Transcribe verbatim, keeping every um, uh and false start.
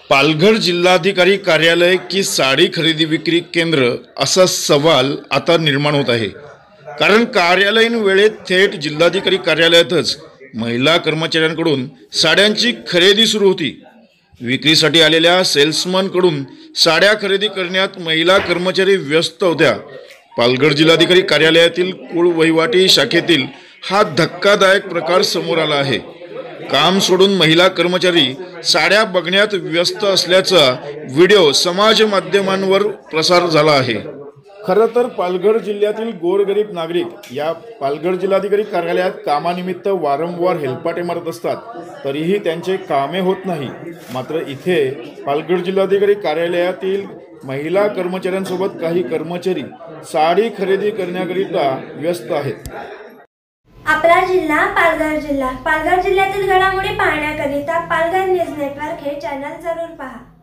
पालघर जिल्हाधिकारी कार्यालय की साडी खरेदी विक्री केंद्र असा सवाल आता निर्माण होत आहे। कारण कार्यालयीन वेळेत थेट जिल्हाधिकारी कार्यालयातच महिला कर्मचाऱ्यांकडून साड्यांची खरेदी सुरू होती। विक्रीसाठी आलेल्या सेल्समन कडून साड्या खरेदी करण्यात महिला कर्मचारी व्यस्त होत्या। पालघर जिल्हाधिकारी कार्यालयातील कुळ वहिवाटी शाखेतील हा धक्कादायक प्रकार समोर आला आहे। काम सोडून महिला कर्मचारी साड्या बघण्यात व्यस्त असल्याचा व्हिडिओ समाज माध्यमांवर प्रसार झाला आहे। खरं तर पालघर जिल्ह्यातील गोरगरीब नागरिक या पालघर जिल्हाधिकारी कार्यालयात कामानिमित्त वारंवार हेलपाटे मारत असतात, तरीही त्यांचे कामे होत नाही। मात्र इथे पालघर जिल्हाधिकारी कार्यालयातील महिला कर्मचाऱ्यांसोबत काही कर्मचारी साडी खरेदी करण्याकरिता व्यस्त आहेत। आपला जिल्हा पालघर जिल्हा पालघर जिल्ह्यातील घडामोडी पाहण्याकरिता पालघर न्यूज नेटवर्क हे चॅनल जरूर पहा।